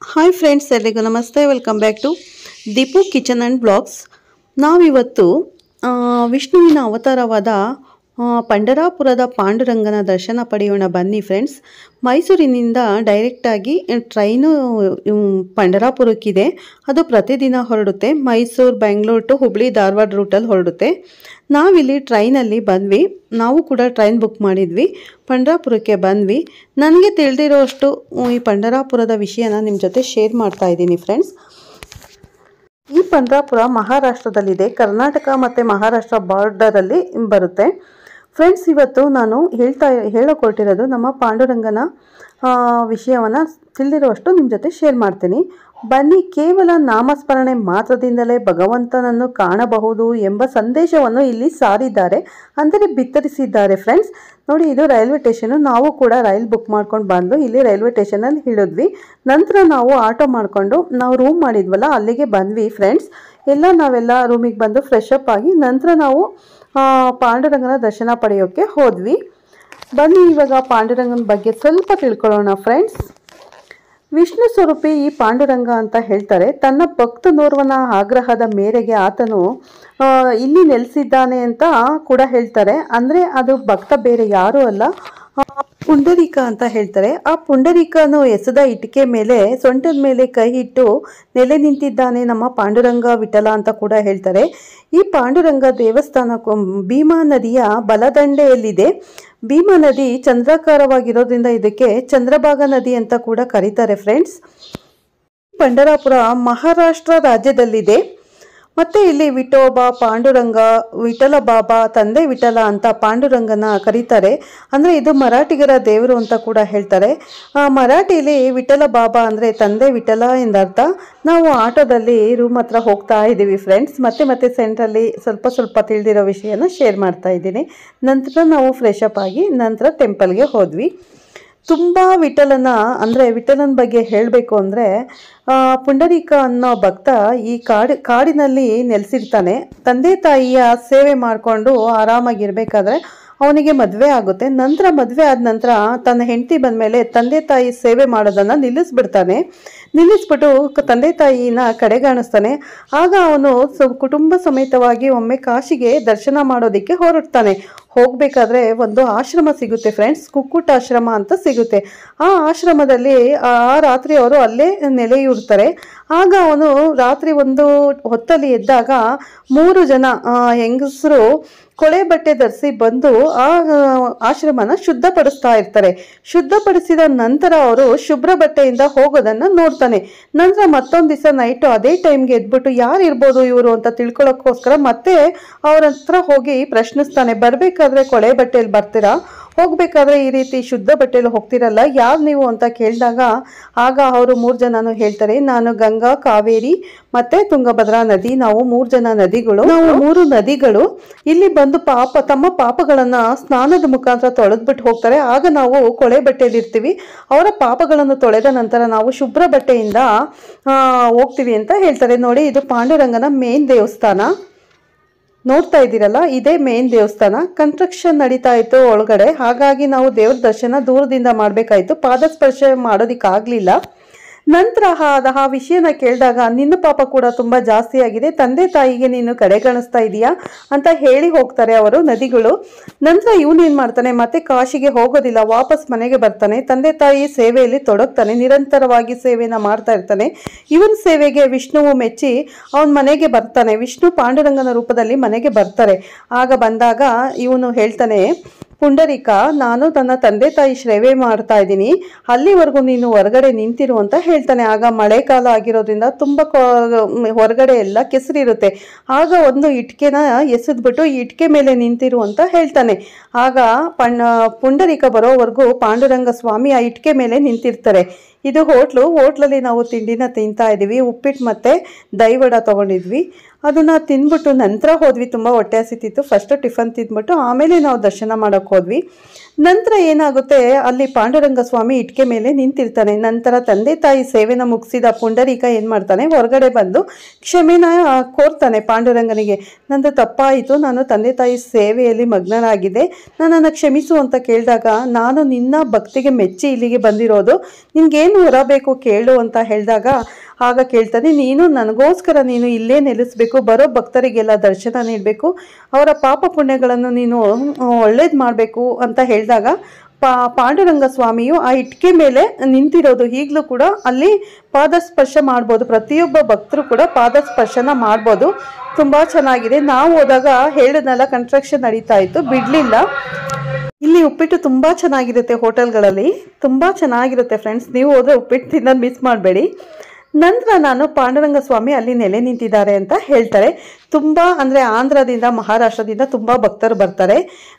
Hi friends, ಎಲ್ಲರಿಗೂ ನಮಸ್ತೆ. Welcome back to Deepu kitchen and blogs. ನಾವಿವತ್ತು ವಿಷ್ಣುವಿನ ಅವತಾರವಾದ ಪಂಡರಾಪುರದ ಪಾಂಡುರಂಗನ ದರ್ಶನ ಪಡೆಯೋಣ ಬನ್ನಿ ಫ್ರೆಂಡ್ಸ್. ಮೈಸೂರಿನಿಂದ ಡೈರೆಕ್ಟಾಗಿ ಟ್ರೈನು ಪಂಡರಾಪುರಕ್ಕಿದೆ. ಅದು ಪ್ರತಿದಿನ ಹೊರಡುತ್ತೆ. ಮೈಸೂರು, ಬೆಂಗಳೂರು ಟು ಹುಬ್ಳಿ, ಧಾರವಾಡ ರೂಟಲ್ಲಿ ಹೊರಡುತ್ತೆ. ನಾವಿಲ್ಲಿ ಟ್ರೈನಲ್ಲಿ ಬಂದ್ವಿ. ನಾವು ಕೂಡ ಟ್ರೈನ್ ಬುಕ್ ಮಾಡಿದ್ವಿ. ಪಂಡರಾಪುರಕ್ಕೆ ಬಂದ್ವಿ. ನನಗೆ ತಿಳಿದಿರೋಷ್ಟು ಈ ಪಂಡರಾಪುರದ ವಿಷಯನ ನಿಮ್ಮ ಜೊತೆ ಶೇರ್ ಮಾಡ್ತಾ ಇದ್ದೀನಿ ಫ್ರೆಂಡ್ಸ್. ಈ ಪಂಡರಾಪುರ ಮಹಾರಾಷ್ಟ್ರದಲ್ಲಿದೆ. ಕರ್ನಾಟಕ ಮತ್ತು ಮಹಾರಾಷ್ಟ್ರ ಬಾರ್ಡರಲ್ಲಿ ಬರುತ್ತೆ ಫ್ರೆಂಡ್ಸ್. ಇವತ್ತು ನಾನು ಹೇಳಕೊಟ್ಟಿರೋದು ನಮ್ಮ ಪಾಂಡುರಂಗನ ವಿಷಯವನ್ನು ತಿಳಿದಿರುವಷ್ಟು ನಿಮ್ಮ ಜೊತೆ ಶೇರ್ ಮಾಡ್ತೀನಿ. ಬನ್ನಿ, ಕೇವಲ ನಾಮಸ್ಮರಣೆ ಮಾತ್ರದಿಂದಲೇ ಭಗವಂತನನ್ನು ಕಾಣಬಹುದು ಎಂಬ ಸಂದೇಶವನ್ನು ಇಲ್ಲಿ ಸಾರಿದ್ದಾರೆ, ಅಂದರೆ ಬಿತ್ತರಿಸಿದ್ದಾರೆ ಫ್ರೆಂಡ್ಸ್. ನೋಡಿ, ಇದು ರೈಲ್ವೆ ಸ್ಟೇಷನು. ನಾವು ಕೂಡ ರೈಲ್ ಬುಕ್ ಮಾಡ್ಕೊಂಡು ಬಂದು ಇಲ್ಲಿ ರೈಲ್ವೆ ಸ್ಟೇಷನಲ್ಲಿ ಇಳಿದ್ವಿ. ನಂತರ ನಾವು ಆಟೋ ಮಾಡಿಕೊಂಡು ನಾವು ರೂಮ್ ಮಾಡಿದ್ವಲ್ಲ ಅಲ್ಲಿಗೆ ಬಂದ್ವಿ ಫ್ರೆಂಡ್ಸ್. ನಾವೆಲ್ಲ ರೂಮಿಗೆ ಬಂದು ಫ್ರೆಶ್ ಅಪ್ ಆಗಿ ನಂತರ ನಾವು ಪಾಂಡುರಂಗನ ದರ್ಶನ ಪಡೆಯೋಕ್ಕೆ ಹೋದ್ವಿ. ಬನ್ನಿ, ಇವಾಗ ಪಾಂಡುರಂಗನ ಬಗ್ಗೆ ಸ್ವಲ್ಪ ತಿಳ್ಕೊಳ್ಳೋಣ ಫ್ರೆಂಡ್ಸ್. ವಿಷ್ಣು ಸ್ವರೂಪಿ ಈ ಪಾಂಡುರಂಗ ಅಂತ ಹೇಳ್ತಾರೆ. ತನ್ನ ಭಕ್ತನೋರ್ವನ ಆಗ್ರಹದ ಮೇರೆಗೆ ಆತನು ಇಲ್ಲಿ ನೆಲೆಸಿದ್ದಾನೆ ಅಂತ ಕೂಡ ಹೇಳ್ತಾರೆ. ಅಂದರೆ ಅದು ಭಕ್ತ ಬೇರೆ ಯಾರೂ ಅಲ್ಲ, ಪುಂಡರೀಕ ಅಂತ ಹೇಳ್ತಾರೆ. ಆ ಪುಂಡರೀಕನು ಎಸೆದ ಇಟ್ಟಿಗೆ ಮೇಲೆ ಸೊಂಟದ ಮೇಲೆ ಕೈ ಇಟ್ಟು ನೆಲೆ ನಿಂತಿದ್ದಾನೆ ನಮ್ಮ ಪಾಂಡುರಂಗ ವಿಠಲ ಅಂತ ಕೂಡ ಹೇಳ್ತಾರೆ. ಈ ಪಾಂಡುರಂಗ ದೇವಸ್ಥಾನ ಭೀಮಾ ನದಿಯ ಬಲದಂಡೆಯಲ್ಲಿದೆ. ಭೀಮಾ ನದಿ ಚಂದ್ರಾಕಾರವಾಗಿರೋದ್ರಿಂದ ಇದಕ್ಕೆ ಚಂದ್ರಭಾಗ ನದಿ ಅಂತ ಕೂಡ ಕರೀತಾರೆ ಫ್ರೆಂಡ್ಸ್. ಪಂಡರಾಪುರ ಮಹಾರಾಷ್ಟ್ರ ರಾಜ್ಯದಲ್ಲಿದೆ. ಮತ್ತು ಇಲ್ಲಿ ವಿಠೋಬಾ, ಪಾಂಡುರಂಗ, ವಿಠಲ ಬಾಬಾ, ತಂದೆ ವಿಠಲ ಅಂತ ಪಾಂಡುರಂಗನ ಕರೀತಾರೆ. ಅಂದರೆ ಇದು ಮರಾಠಿಗರ ದೇವರು ಅಂತ ಕೂಡ ಹೇಳ್ತಾರೆ. ಮರಾಠಿಲಿ ವಿಠಲ ಬಾಬಾ ಅಂದರೆ ತಂದೆ ವಿಠಲ ಎಂದರ್ಥ. ನಾವು ಆಟೋದಲ್ಲಿ ರೂಮ್ ಹತ್ರ ಹೋಗ್ತಾ ಇದ್ದೀವಿ ಫ್ರೆಂಡ್ಸ್. ಮತ್ತೆ ಸೆಂಟ್ರಲ್ಲಿ ಸ್ವಲ್ಪ ತಿಳಿದಿರೋ ವಿಷಯನ ಶೇರ್ ಮಾಡ್ತಾ ಇದ್ದೀನಿ. ನಂತರ ನಾವು ಫ್ರೆಶ್ ಅಪ್ ಆಗಿ ನಂತರ ಟೆಂಪಲ್ಗೆ ಹೋದ್ವಿ. ತುಂಬ ವಿಠಲನ ಬಗ್ಗೆ ಹೇಳಬೇಕು ಅಂದರೆ, ಪುಂಡರೀಕ ಅನ್ನೋ ಭಕ್ತ ಈ ಕಾಡಿನಲ್ಲಿ ನೆಲೆಸಿರ್ತಾನೆ. ತಂದೆ ತಾಯಿಯ ಸೇವೆ ಮಾಡಿಕೊಂಡು ಆರಾಮಾಗಿರ್ಬೇಕಾದ್ರೆ ಅವನಿಗೆ ಮದುವೆ ಆಗುತ್ತೆ. ನಂತರ ಮದುವೆ ಆದ ನಂತರ ತನ್ನ ಹೆಂಡತಿ ಬಂದಮೇಲೆ ತಂದೆ ತಾಯಿ ಸೇವೆ ಮಾಡೋದನ್ನು ನಿಲ್ಲಿಸ್ಬಿಟ್ಟು ತಂದೆ ತಾಯಿನ ಕಡೆಗಾಣಿಸ್ತಾನೆ. ಆಗ ಅವನು ಕುಟುಂಬ ಸಮೇತವಾಗಿ ಒಮ್ಮೆ ಕಾಶಿಗೆ ದರ್ಶನ ಮಾಡೋದಕ್ಕೆ ಹೊರಡ್ತಾನೆ. ಹೋಗಬೇಕಾದ್ರೆ ಒಂದು ಆಶ್ರಮ ಸಿಗುತ್ತೆ ಫ್ರೆಂಡ್ಸ್, ಕುಕ್ಕುಟ ಆಶ್ರಮ ಅಂತ ಸಿಗುತ್ತೆ. ಆ ಆಶ್ರಮದಲ್ಲಿ ಆ ರಾತ್ರಿ ಅವರು ಅಲ್ಲೇ ನೆಲೆಯೂರ್ತಾರೆ. ಆಗ ಅವನು ರಾತ್ರಿ ಒಂದು ಹೊತ್ತಲ್ಲಿ ಎದ್ದಾಗ 3 ಜನ ಹೆಂಗಸರು ಕೊಳೆ ಬಟ್ಟೆ ಧರಿಸಿ ಬಂದು ಆ ಆಶ್ರಮನ ಶುದ್ಧಪಡಿಸ್ತಾ ಇರ್ತಾರೆ. ಶುದ್ಧಪಡಿಸಿದ ನಂತರ ಅವರು ಶುಭ್ರ ಬಟ್ಟೆಯಿಂದ ಹೋಗೋದನ್ನು ನೋಡ್ತಾನೆ. ನಂತರ ಮತ್ತೊಂದು ದಿವಸ ನೈಟು ಅದೇ ಟೈಮ್ಗೆ ಎದ್ಬಿಟ್ಟು ಯಾರು ಇರ್ಬೋದು ಇವರು ಅಂತ ತಿಳ್ಕೊಳ್ಳೋಕ್ಕೋಸ್ಕರ ಮತ್ತೆ ಅವ್ರ ಹತ್ರ ಹೋಗಿ ಪ್ರಶ್ನಿಸ್ತಾನೆ. ಬರಬೇಕಾದ್ರೆ ಕೊಳೆ ಬಟ್ಟೆಯಲ್ಲಿ ಬರ್ತೀರಾ, ಹೋಗ್ಬೇಕಾದ್ರೆ ಈ ರೀತಿ ಶುದ್ಧ ಬಟ್ಟೆಯಲ್ಲಿ ಹೋಗ್ತಿರಲ್ಲ, ಯಾರು ನೀವು ಅಂತ ಕೇಳಿದಾಗ ಆಗ ಅವರು 3 ಜನನು ಹೇಳ್ತಾರೆ, ನಾನು ಗಂಗಾ, ಕಾವೇರಿ ಮತ್ತೆ ತುಂಗಭದ್ರಾ ನದಿ, ನಾವು 3 ಜನ ನದಿಗಳು, ನಾವು 3 ನದಿಗಳು ಇಲ್ಲಿ ಬಂದು ತಮ್ಮ ಪಾಪಗಳನ್ನ ಸ್ನಾನದ ಮುಖಾಂತರ ತೊಳೆದ್ಬಿಟ್ಟು ಹೋಗ್ತಾರೆ. ಆಗ ನಾವು ಕೊಳೆ ಬಟ್ಟೆಯಲ್ಲಿ ಇರ್ತೀವಿ. ಅವರ ಪಾಪಗಳನ್ನು ತೊಳೆದ ನಂತರ ನಾವು ಶುಭ್ರ ಬಟ್ಟೆಯಿಂದ ಹೋಗ್ತೀವಿ ಅಂತ ಹೇಳ್ತಾರೆ. ನೋಡಿ, ಇದು ಪಾಂಡುರಂಗನ ಮೇನ್ ದೇವಸ್ಥಾನ. ನೋಡ್ತಾ ಇದ್ದೀರಲ್ಲ, ಇದೇ ಮೇನ್ ದೇವಸ್ಥಾನ. ಕನ್ಸ್ಟ್ರಕ್ಷನ್ ನಡೀತಾ ಇತ್ತು ಒಳಗಡೆ, ಹಾಗಾಗಿ ನಾವು ದೇವ್ರ ದರ್ಶನ ದೂರದಿಂದ ಮಾಡಬೇಕಾಯಿತು, ಪಾದಸ್ಪರ್ಶ ಮಾಡೋದಕ್ಕಾಗಲಿಲ್ಲ. ನಂತರ ಆ ವಿಷಯನ ಕೇಳಿದಾಗ ನಿನ್ನ ಪಾಪ ಕೂಡ ತುಂಬ ಜಾಸ್ತಿ ಆಗಿದೆ, ತಂದೆ ತಾಯಿಗೆ ನೀನು ಕಡೆಗಣಿಸ್ತಾ ಇದೀಯಾ ಅಂತ ಹೇಳಿ ಹೋಗ್ತಾರೆ ಅವರು ನದಿಗಳು. ನಂತರ ಇವನೇನು ಮಾಡ್ತಾನೆ, ಮತ್ತೆ ಕಾಶಿಗೆ ಹೋಗೋದಿಲ್ಲ, ವಾಪಸ್ ಮನೆಗೆ ಬರ್ತಾನೆ. ತಂದೆ ತಾಯಿ ಸೇವೆಯಲ್ಲಿ ತೊಡಗ್ತಾನೆ, ನಿರಂತರವಾಗಿ ಸೇವೆನ ಮಾಡ್ತಾ ಇರ್ತಾನೆ. ಇವನ ಸೇವೆಗೆ ವಿಷ್ಣುವು ಮೆಚ್ಚಿ ಅವನ ಮನೆಗೆ ಬರ್ತಾನೆ. ವಿಷ್ಣು ಪಾಂಡುರಂಗನ ರೂಪದಲ್ಲಿ ಮನೆಗೆ ಬರ್ತಾರೆ. ಆಗ ಬಂದಾಗ ಇವನು ಹೇಳ್ತಾನೆ, ಪುಂಡರೀಕ, ನಾನು ನನ್ನ ತಂದೆ ತಾಯಿ ಸೇವೆ ಮಾಡ್ತಾ ಇದ್ದೀನಿ, ಅಲ್ಲಿವರೆಗೂ ನೀನು ಹೊರಗಡೆ ನಿಂತಿರು ಅಂತ ಹೇಳ್ತಾನೆ. ಆಗ ಮಳೆಕಾಲ ಆಗಿರೋದ್ರಿಂದ ತುಂಬ ಹೊರಗಡೆ ಎಲ್ಲ ಕೆಸರಿರುತ್ತೆ. ಆಗ ಒಂದು ಇಟ್ಕೆನ ಎಸೆದ್ಬಿಟ್ಟು ಈ ಇಟ್ಕೆ ಮೇಲೆ ನಿಂತಿರು ಅಂತ ಹೇಳ್ತಾನೆ. ಆಗ ಪುಂಡರೀಕ ಬರೋವರೆಗೂ ಪಾಂಡುರಂಗ ಸ್ವಾಮಿ ಆ ಇಟ್ಕೆ ಮೇಲೆ ನಿಂತಿರ್ತಾರೆ. ಇದು ಹೋಟ್ಲಲ್ಲಿ ನಾವು ತಿಂಡಿನ ತಿಂತಾ ಇದ್ದೀವಿ. ಉಪ್ಪಿಟ್ಟು ಮತ್ತು ದಹಿವಡ ತೊಗೊಂಡಿದ್ವಿ. ಅದನ್ನು ತಿಂದ್ಬಿಟ್ಟು ನಂತರ ಹೋದ್ವಿ. ತುಂಬ ಹೊಟ್ಟೆ ಹಸಿತಿತ್ತು. ಫಸ್ಟು ಟಿಫನ್ ತಿಂದ್ಬಿಟ್ಟು ಆಮೇಲೆ ನಾವು ದರ್ಶನ ಮಾಡೋಕ್ಕೆ ಹೋದ್ವಿ. ನಂತರ ಏನಾಗುತ್ತೆ, ಅಲ್ಲಿ ಪಾಂಡುರಂಗ ಸ್ವಾಮಿ ಇಟ್ಕೆ ಮೇಲೆ ನಿಂತಿರ್ತಾನೆ. ನಂತರ ತಂದೆ ತಾಯಿ ಸೇವೆನ ಮುಗಿಸಿದ ಪುಂಡರೀಕ ಏನು ಮಾಡ್ತಾನೆ, ಹೊರಗಡೆ ಬಂದು ಕ್ಷಮೆನ ಕೋರ್ತಾನೆ ಪಾಂಡುರಂಗನಿಗೆ. ನಂದು ತಪ್ಪಾಯಿತು, ನಾನು ತಂದೆ ತಾಯಿ ಸೇವೆಯಲ್ಲಿ ಮಗ್ನನಾಗಿದ್ದೆ, ನನ್ನನ್ನು ಕ್ಷಮಿಸು ಅಂತ ಕೇಳಿದಾಗ, ನಾನು ನಿನ್ನ ಭಕ್ತಿಗೆ ಮೆಚ್ಚಿ ಇಲ್ಲಿಗೆ ಬಂದಿರೋದು, ನಿನ್ಗೇನು ಹೊರಬೇಕು ಕೇಳು ಅಂತ ಹೇಳಿದಾಗ ಆಗ ಕೇಳ್ತಾನೆ, ನೀನು ನನಗೋಸ್ಕರ ನೀನು ಇಲ್ಲೇ ನೆಲೆಸಬೇಕು, ಬರೋ ಭಕ್ತರಿಗೆಲ್ಲ ದರ್ಶನ ನೀಡಬೇಕು, ಅವರ ಪಾಪ ಪುಣ್ಯಗಳನ್ನು ನೀನು ಒಳ್ಳೇದು ಮಾಡಬೇಕು ಅಂತ ಹೇಳಿದಾಗ ಪಾಂಡುರಂಗ ಸ್ವಾಮಿಯು ಆ ಇಟ್ಕೆ ಮೇಲೆ ನಿಂತಿರೋದು. ಈಗಲೂ ಕೂಡ ಅಲ್ಲಿ ಪಾದಸ್ಪರ್ಶ ಮಾಡ್ಬೋದು, ಪ್ರತಿಯೊಬ್ಬ ಭಕ್ತರು ಕೂಡ ಪಾದಸ್ಪರ್ಶನ ಮಾಡ್ಬೋದು. ತುಂಬ ಚೆನ್ನಾಗಿದೆ. ನಾವು ಹೋದಾಗ ಹೇಳಿದ್ನೆಲ್ಲ ಕನ್ಸ್ಟ್ರಕ್ಷನ್ ನಡೀತಾ ಇತ್ತು, ಬಿಡಲಿಲ್ಲ. ಇಲ್ಲಿ ಉಪ್ಪಿಟ್ಟು ತುಂಬ ಚೆನ್ನಾಗಿರುತ್ತೆ, ಹೋಟೆಲ್ಗಳಲ್ಲಿ ತುಂಬ ಚೆನ್ನಾಗಿರುತ್ತೆ ಫ್ರೆಂಡ್ಸ್. ನೀವು ಹೋದರೆ ಉಪ್ಪಿಟ್ಟು ತಿನ್ನೋದು ಮಿಸ್ ಮಾಡಬೇಡಿ. ನಂತರ ನಾನು ಪಾಂಡುರಂಗ ಸ್ವಾಮಿ ಅಲ್ಲಿ ನೆಲೆ ನಿಂತಿದ್ದಾರೆ ಅಂತ ಹೇಳ್ತಾರೆ. ತುಂಬ ಅಂದರೆ ಆಂಧ್ರದಿಂದ ಮಹಾರಾಷ್ಟ್ರದಿಂದ ತುಂಬ ಭಕ್ತರು ಬರ್ತಾರೆ.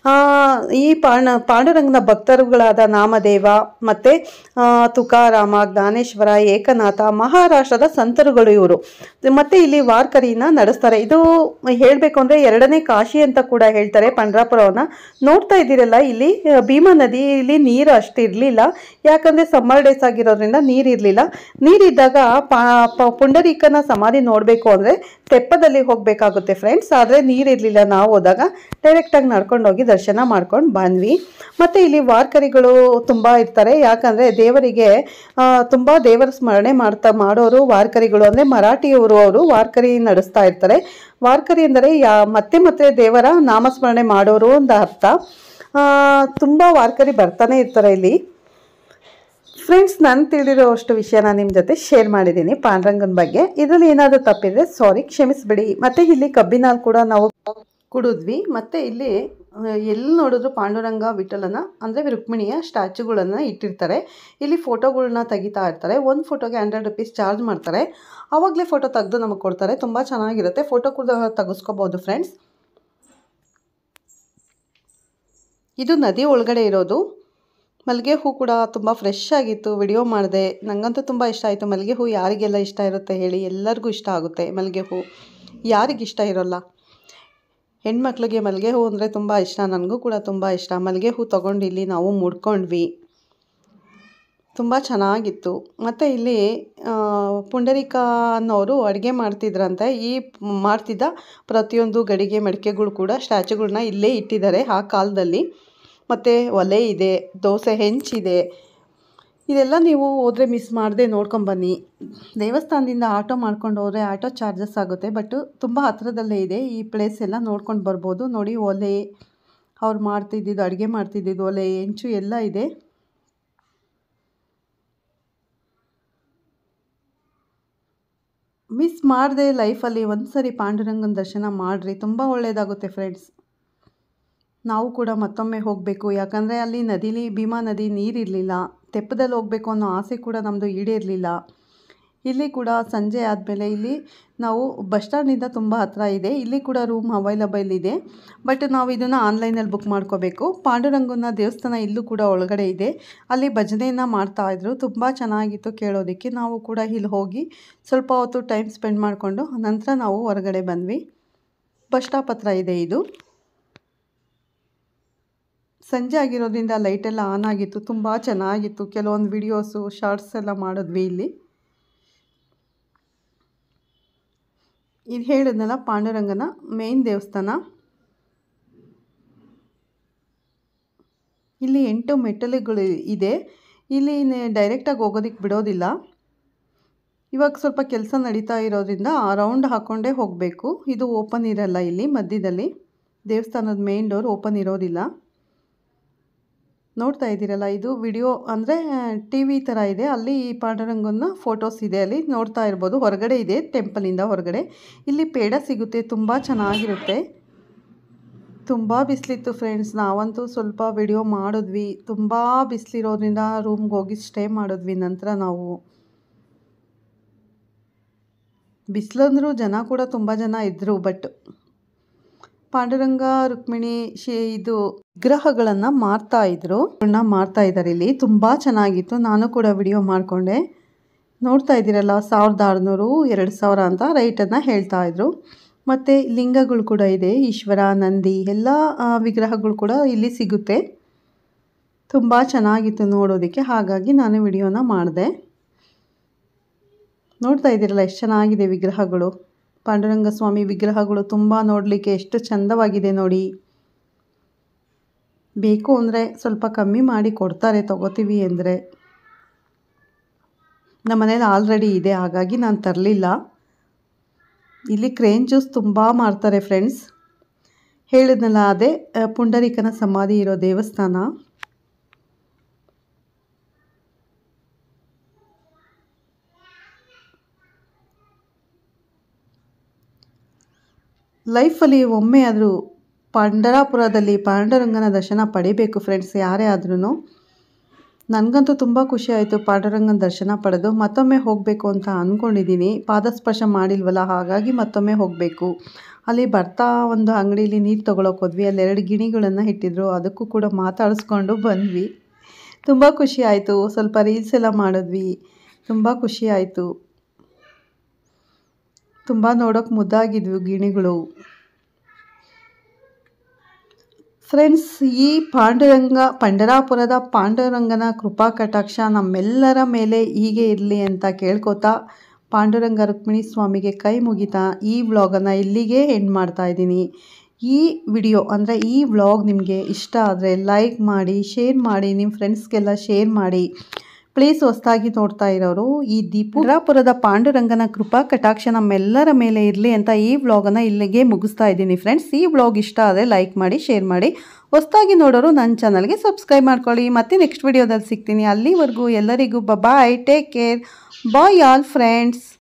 ಈ ಪಾಂಡುರಂಗನ ಭಕ್ತರುಗಳಾದ ನಾಮದೇವ ಮತ್ತು ತುಕಾರಾಮ, ಜ್ಞಾನೇಶ್ವರ, ಏಕನಾಥ, ಮಹಾರಾಷ್ಟ್ರದ ಸಂತರುಗಳು ಇವರು. ಮತ್ತು ಇಲ್ಲಿ ವಾರ್ಕರಿನ ನಡೆಸ್ತಾರೆ. ಇದು ಹೇಳಬೇಕು ಅಂದರೆ ಎರಡನೇ ಕಾಶಿ ಅಂತ ಕೂಡ ಹೇಳ್ತಾರೆ ಪಂಡ್ರಾಪುರವನ್ನು. ನೋಡ್ತಾ ಇದ್ದೀರಲ್ಲ, ಇಲ್ಲಿ ಭೀಮಾ ನದಿಯಲ್ಲಿ ನೀರು ಅಷ್ಟು ಇರಲಿಲ್ಲ, ಯಾಕಂದರೆ ಸಮ್ಮರ್ ಡೇಸ್ ಆಗಿರೋದ್ರಿಂದ ನೀರಿರಲಿಲ್ಲ. ನೀರಿದ್ದಾಗ ಪುಂಡರೀಕನ ಸಮಾಧಿ ನೋಡಬೇಕು ಅಂದರೆ ತೆಪ್ಪದಲ್ಲಿ ಹೋಗಬೇಕಾಗುತ್ತೆ ಫ್ರೆಂಡ್ಸ್. ಆದರೆ ನೀರಿರಲಿಲ್ಲ. ನಾವು ಹೋದಾಗ ಡೈರೆಕ್ಟಾಗಿ ನಡ್ಕೊಂಡು ಹೋಗಿ ದರ್ಶನ ಮಾಡ್ಕೊಂಡು ಬಂದ್ವಿ. ಮತ್ತು ಇಲ್ಲಿ ವಾರ್ಕರಿಗಳು ತುಂಬ ಇರ್ತಾರೆ, ಯಾಕಂದರೆ ದೇವರಿಗೆ ತುಂಬ ದೇವರ ಸ್ಮರಣೆ ಮಾಡೋರು ವಾರ್ಕರಿಗಳು. ಅಂದರೆ ಮರಾಠಿಯವರು, ಅವರು ವಾರ್ಕರಿ ನಡೆಸ್ತಾ ಇರ್ತಾರೆ. ವಾರ್ಕರಿ ಅಂದರೆ ಮತ್ತೆ ಮತ್ತೆ ದೇವರ ನಾಮಸ್ಮರಣೆ ಮಾಡೋರು ಅಂತ ಅರ್ಥ. ತುಂಬ ವಾರ್ಕರಿ ಬರ್ತಾನೆ ಇರ್ತಾರೆ ಇಲ್ಲಿ. ಫ್ರೆಂಡ್ಸ್, ನಾನು ತಿಳಿದಿರೋ ಅಷ್ಟು ವಿಷಯನ ನಿಮ್ಮ ಜೊತೆ ಶೇರ್ ಮಾಡಿದ್ದೀನಿ ಪಾಂಡುರಂಗನ ಬಗ್ಗೆ. ಇದರಲ್ಲಿ ಏನಾದರೂ ತಪ್ಪಿದರೆ ಸಾರಿ, ಕ್ಷಮಿಸ್ಬಿಡಿ. ಮತ್ತು ಇಲ್ಲಿ ಕಬ್ಬಿನಾಲ್ ಕೂಡ ನಾವು ಕುಡಿದ್ವಿ. ಮತ್ತು ಇಲ್ಲಿ ಎಲ್ಲಿ ನೋಡಿದ್ರು ಪಾಂಡುರಂಗ, ವಿಠಲನ ಅಂದರೆ ರುಕ್ಮಿಣಿಯ ಸ್ಟ್ಯಾಚುಗಳನ್ನು ಇಟ್ಟಿರ್ತಾರೆ. ಇಲ್ಲಿ ಫೋಟೋಗಳನ್ನ ತೆಗಿತಾ ಇರ್ತಾರೆ. ಒಂದು ಫೋಟೋಗೆ 100 ರೂಪೀಸ್ ಚಾರ್ಜ್ ಮಾಡ್ತಾರೆ. ಆವಾಗಲೇ ಫೋಟೋ ತೆಗೆದು ನಮಗೆ ಕೊಡ್ತಾರೆ. ತುಂಬ ಚೆನ್ನಾಗಿರುತ್ತೆ. ಫೋಟೋ ಕೂಡ ತೆಗೆಸ್ಕೋಬೋದು ಫ್ರೆಂಡ್ಸ್. ಇದು ನದಿ ಒಳಗಡೆ ಇರೋದು. ಮಲ್ಲಿಗೆ ಹೂ ಕೂಡ ತುಂಬ ಫ್ರೆಶ್ ಆಗಿತ್ತು. ವಿಡಿಯೋ ಮಾಡಿದೆ. ನನಗಂತೂ ತುಂಬ ಇಷ್ಟ ಆಯಿತು. ಮಲ್ಲಿಗೆ ಹೂ ಯಾರಿಗೆಲ್ಲ ಇಷ್ಟ ಇರುತ್ತೆ ಹೇಳಿ, ಎಲ್ಲರಿಗೂ ಇಷ್ಟ ಆಗುತ್ತೆ ಮಲ್ಲಿಗೆ ಹೂ. ಯಾರಿಗಿಷ್ಟ ಇರೋಲ್ಲ? ಹೆಣ್ಮಕ್ಳಿಗೆ ಮಲ್ಲಿಗೆ ಹೂ ಅಂದರೆ ತುಂಬ ಇಷ್ಟ. ನನಗೂ ಕೂಡ ತುಂಬ ಇಷ್ಟ. ಮಲ್ಲಿಗೆ ಹೂ ತೊಗೊಂಡು ಇಲ್ಲಿ ನಾವು ಮುಡ್ಕೊಂಡ್ವಿ. ತುಂಬ ಚೆನ್ನಾಗಿತ್ತು. ಮತ್ತು ಇಲ್ಲಿ ಪುಂಡರೀಕ ಅನ್ನೋರು ಅಡುಗೆ ಮಾಡ್ತಿದ್ರಂತೆ. ಈ ಮಾಡ್ತಿದ್ದ ಪ್ರತಿಯೊಂದು ಗಡಿಗೆ ಮಡಿಕೆಗಳು ಕೂಡ ಸ್ಟ್ಯಾಚುಗಳನ್ನ ಇಲ್ಲೇ ಇಟ್ಟಿದ್ದಾರೆ ಆ ಕಾಲದಲ್ಲಿ. ಮತ್ತು ಒಲೆ ಇದೆ, ದೋಸೆ ಹೆಂಚಿದೆ. ಇದೆಲ್ಲ ನೀವು ಹೋದರೆ ಮಿಸ್ ಮಾಡದೆ ನೋಡ್ಕೊಂಬನ್ನಿ. ದೇವಸ್ಥಾನದಿಂದ ಆಟೋ ಮಾಡ್ಕೊಂಡು ಹೋದರೆ ಆಟೋ ಚಾರ್ಜಸ್ ಆಗುತ್ತೆ, ಬಟ್ ತುಂಬ ಹತ್ತಿರದಲ್ಲೇ ಇದೆ. ಈ ಪ್ಲೇಸ್ ಎಲ್ಲ ನೋಡ್ಕೊಂಡು ಬರ್ಬೋದು. ನೋಡಿ, ಒಲೆ, ಅವ್ರು ಮಾಡ್ತಿದ್ದಿದ್ದು, ಅಡುಗೆ ಮಾಡ್ತಿದ್ದಿದ್ದು ಒಲೆ, ಹೆಂಚು ಎಲ್ಲ ಇದೆ. ಮಿಸ್ ಮಾಡದೆ ಲೈಫಲ್ಲಿ ಒಂದು ಸರಿ ಪಾಂಡುರಂಗನ ದರ್ಶನ ಮಾಡಿರಿ, ತುಂಬ ಒಳ್ಳೆಯದಾಗುತ್ತೆ ಫ್ರೆಂಡ್ಸ್. ನಾವು ಕೂಡ ಮತ್ತೊಮ್ಮೆ ಹೋಗಬೇಕು, ಯಾಕಂದರೆ ಅಲ್ಲಿ ನದಿಲಿ ಭೀಮಾ ನದಿ ನೀರಿರಲಿಲ್ಲ. ತೆಪ್ಪದಲ್ಲಿ ಹೋಗಬೇಕು ಅನ್ನೋ ಆಸೆ ಕೂಡ ನಮ್ಮದು ಈಡೇರಲಿಲ್ಲ. ಇಲ್ಲಿ ಕೂಡ ಸಂಜೆ ಆದಮೇಲೆ ಇಲ್ಲಿ ನಾವು ಬಸ್ ಸ್ಟ್ಯಾಂಡಿಂದ ತುಂಬ ಹತ್ತಿರ ಇದೆ. ಇಲ್ಲಿ ಕೂಡ ರೂಮ್ ಅವೈಲಬಲ್ ಇದೆ, ಬಟ್ ನಾವು ಇದನ್ನು ಆನ್ಲೈನಲ್ಲಿ ಬುಕ್ ಮಾಡ್ಕೋಬೇಕು. ಪಾಂಡುರಂಗನ ದೇವಸ್ಥಾನ ಇಲ್ಲೂ ಕೂಡ ಒಳಗಡೆ ಇದೆ. ಅಲ್ಲಿ ಭಜನೆಯನ್ನು ಮಾಡ್ತಾಯಿದ್ರು, ತುಂಬ ಚೆನ್ನಾಗಿತ್ತು ಕೇಳೋದಕ್ಕೆ. ನಾವು ಕೂಡ ಇಲ್ಲಿ ಹೋಗಿ ಸ್ವಲ್ಪ ಹೊತ್ತು ಟೈಮ್ ಸ್ಪೆಂಡ್ ಮಾಡಿಕೊಂಡು ನಂತರ ನಾವು ಹೊರಗಡೆ ಬಂದ್ವಿ. ಬಸ್ ಸ್ಟಾಪ್ ಹತ್ರ ಇದೆ ಇದು. ಸಂಜೆ ಆಗಿರೋದ್ರಿಂದ ಲೈಟೆಲ್ಲ ಆನ್ ಆಗಿತ್ತು, ತುಂಬ ಚೆನ್ನಾಗಿತ್ತು. ಕೆಲವೊಂದು ವಿಡಿಯೋಸು, ಶಾರ್ಟ್ಸ್ ಎಲ್ಲ ಮಾಡಿದ್ವಿ ಇಲ್ಲಿ. ಇದು ಹೇಳಿದ್ನಲ್ಲ ಪಾಂಡುರಂಗನ ಮೇನ್ ದೇವಸ್ಥಾನ. ಇಲ್ಲಿ 8 ಮೆಟ್ಟಲುಗಳು ಇದೆ. ಇಲ್ಲಿ ಡೈರೆಕ್ಟಾಗಿ ಹೋಗೋದಕ್ಕೆ ಬಿಡೋದಿಲ್ಲ. ಇವಾಗ ಸ್ವಲ್ಪ ಕೆಲಸ ನಡೀತಾ ಇರೋದ್ರಿಂದ ರೌಂಡ್ ಹಾಕ್ಕೊಂಡೇ ಹೋಗಬೇಕು. ಇದು ಓಪನ್ ಇರಲ್ಲ. ಇಲ್ಲಿ ಮಧ್ಯದಲ್ಲಿ ದೇವಸ್ಥಾನದ ಮೇನ್ ಡೋರ್ ಓಪನ್ ಇರೋದಿಲ್ಲ. ನೋಡ್ತಾ ಇದ್ದೀರಲ್ಲ, ಇದು ವಿಡಿಯೋ ಅಂದರೆ TV ಥರ ಇದೆ. ಅಲ್ಲಿ ಈ ಪಾಂಡುರಂಗನ ಫೋಟೋಸ್ ಇದೆ, ಅಲ್ಲಿ ನೋಡ್ತಾ ಇರ್ಬೋದು. ಹೊರಗಡೆ ಇದೆ, ಟೆಂಪಲಿಂದ ಹೊರಗಡೆ. ಇಲ್ಲಿ ಪೇಡ ಸಿಗುತ್ತೆ, ತುಂಬ ಚೆನ್ನಾಗಿರುತ್ತೆ. ತುಂಬ ಬಿಸಿಲಿತ್ತು ಫ್ರೆಂಡ್ಸ್. ನಾವಂತೂ ಸ್ವಲ್ಪ ವಿಡಿಯೋ ಮಾಡಿದ್ವಿ. ತುಂಬ ಬಿಸಿಲಿರೋದ್ರಿಂದ ರೂಮ್ಗೆ ಹೋಗಿ ಸ್ಟೇ ಮಾಡಿದ್ವಿ. ನಂತರ ನಾವು ಬಿಸಿಲಂದ್ರೂ ಜನ ಕೂಡ ತುಂಬ ಜನ ಇದ್ದರು, ಬಟ್ ಪಾಂಡುರಂಗ, ರುಕ್ಮಿಣಿ ಇದು ವಿಗ್ರಹಗಳನ್ನು ಮಾರ್ತಾ ಇದ್ದಾರೆ ಇಲ್ಲಿ. ತುಂಬ ಚೆನ್ನಾಗಿತ್ತು. ನಾನು ಕೂಡ ವಿಡಿಯೋ ಮಾಡಿಕೊಂಡೆ. ನೋಡ್ತಾ ಇದ್ದೀರಲ್ಲ, 1600, 2000 ಅಂತ ರೈಟನ್ನು ಹೇಳ್ತಾಯಿದ್ರು. ಮತ್ತು ಲಿಂಗಗಳು ಕೂಡ ಇದೆ, ಈಶ್ವರ, ನಂದಿ ಎಲ್ಲ ವಿಗ್ರಹಗಳು ಕೂಡ ಇಲ್ಲಿ ಸಿಗುತ್ತೆ. ತುಂಬ ಚೆನ್ನಾಗಿತ್ತು ನೋಡೋದಕ್ಕೆ, ಹಾಗಾಗಿ ನಾನು ವಿಡಿಯೋನ ಮಾಡಿದೆ. ನೋಡ್ತಾ ಇದ್ದೀರಲ್ಲ ಎಷ್ಟು ಚೆನ್ನಾಗಿದೆ ವಿಗ್ರಹಗಳು. ಪಾಂಡುರಂಗ ಸ್ವಾಮಿ ವಿಗ್ರಹಗಳು ತುಂಬ ನೋಡಲಿಕ್ಕೆ ಎಷ್ಟು ಚಂದವಾಗಿದೆ ನೋಡಿ. ಬೇಕು ಅಂದರೆ ಸ್ವಲ್ಪ ಕಮ್ಮಿ ಮಾಡಿ ಕೊಡ್ತಾರೆ ತಗೋತೀವಿ ಅಂದರೆ. ನಮ್ಮ ಮನೇಲಿ ಆಲ್ರೆಡಿ ಇದೆ, ಹಾಗಾಗಿ ನಾನು ತರಲಿಲ್ಲ. ಇಲ್ಲಿ ಕ್ರೇನ್ ಜ್ಯೂಸ್ ತುಂಬ ಮಾಡ್ತಾರೆ ಫ್ರೆಂಡ್ಸ್. ಹೇಳಿದ್ನಲ್ಲ, ಅದೇ ಪುಂಡರೀಕನ ಸಮಾಧಿ ಇರೋ ದೇವಸ್ಥಾನ. ಲೈಫಲ್ಲಿ ಒಮ್ಮೆ ಆದರೂ ಪಂಡರಾಪುರದಲ್ಲಿ ಪಾಂಡುರಂಗನ ದರ್ಶನ ಪಡಿಬೇಕು ಫ್ರೆಂಡ್ಸ್, ಯಾರೇ ಆದ್ರೂ. ನನಗಂತೂ ತುಂಬ ಖುಷಿ ಆಯಿತು ಪಾಂಡುರಂಗನ ದರ್ಶನ ಪಡೆದು. ಮತ್ತೊಮ್ಮೆ ಹೋಗಬೇಕು ಅಂತ ಅಂದ್ಕೊಂಡಿದ್ದೀನಿ, ಪಾದಸ್ಪರ್ಶ ಮಾಡಿಲ್ವಲ್ಲ, ಹಾಗಾಗಿ ಮತ್ತೊಮ್ಮೆ ಹೋಗಬೇಕು. ಅಲ್ಲಿ ಬರ್ತಾ ಒಂದು ಅಂಗಡೀಲಿ ನೀರು ತೊಗೊಳಕ್ಕೆ ಹೋದ್ವಿ. ಅಲ್ಲಿ 2 ಗಿಣಿಗಳನ್ನು ಇಟ್ಟಿದ್ರು, ಅದಕ್ಕೂ ಕೂಡ ಮಾತಾಡಿಸ್ಕೊಂಡು ಬಂದ್ವಿ. ತುಂಬ ಖುಷಿ ಆಯಿತು. ಸ್ವಲ್ಪ ರೀಲ್ಸ್ ಎಲ್ಲ ಮಾಡಿದ್ವಿ, ತುಂಬ ಖುಷಿ ಆಯಿತು. ತುಂಬ ನೋಡೋಕೆ ಮುದ್ದಾಗಿದ್ವು ಗಿಣಿಗಳು. ಫ್ರೆಂಡ್ಸ್, ಈ ಪಂಡರಾಪುರದ ಪಾಂಡುರಂಗನ ಕೃಪಾ ಕಟಾಕ್ಷ ನಮ್ಮೆಲ್ಲರ ಮೇಲೆ ಹೀಗೆ ಇರಲಿ ಅಂತ ಕೇಳ್ಕೊತಾ, ಪಾಂಡುರಂಗ ರುಕ್ಮಿಣಿ ಸ್ವಾಮಿಗೆ ಕೈ ಮುಗಿತಾ ಈ ವ್ಲಾಗನ್ನು ಇಲ್ಲಿಗೆ ಎಂಡ್ ಮಾಡ್ತಾ ಇದ್ದೀನಿ. ಈ ವಿಡಿಯೋ ಅಂದರೆ ಈ ವ್ಲಾಗ್ ನಿಮಗೆ ಇಷ್ಟ ಆದರೆ ಲೈಕ್ ಮಾಡಿ, ಶೇರ್ ಮಾಡಿ, ನಿಮ್ಮ ಫ್ರೆಂಡ್ಸ್ಗೆಲ್ಲ ಶೇರ್ ಮಾಡಿ. ಪ್ಲೀಸ್ ಹೊಸದಾಗಿ ನೋಡ್ತಾ ಇರೋರು ಈ ಪಂಡರಾಪುರದ ಪಾಂಡುರಂಗನ ಕೃಪಾ ಕಟಾಕ್ಷ ನಮ್ಮೆಲ್ಲರ ಮೇಲೆ ಇರಲಿ ಅಂತ ಈ ವ್ಲಾಗನ್ನು ಇಲ್ಲಿಗೆ ಮುಗಿಸ್ತಾ ಇದ್ದೀನಿ ಫ್ರೆಂಡ್ಸ್. ಈ ವ್ಲಾಗ್ ಇಷ್ಟ ಆದರೆ ಲೈಕ್ ಮಾಡಿ, ಶೇರ್ ಮಾಡಿ. ಹೊಸದಾಗಿ ನೋಡೋರು ನನ್ನ ಚಾನಲ್ಗೆ ಸಬ್ಸ್ಕ್ರೈಬ್ ಮಾಡ್ಕೊಳ್ಳಿ. ಮತ್ತೆ ನೆಕ್ಸ್ಟ್ ವಿಡಿಯೋದಲ್ಲಿ ಸಿಗ್ತೀನಿ. ಅಲ್ಲಿವರೆಗೂ ಎಲ್ಲರಿಗೂ bye, take care, bye all friends.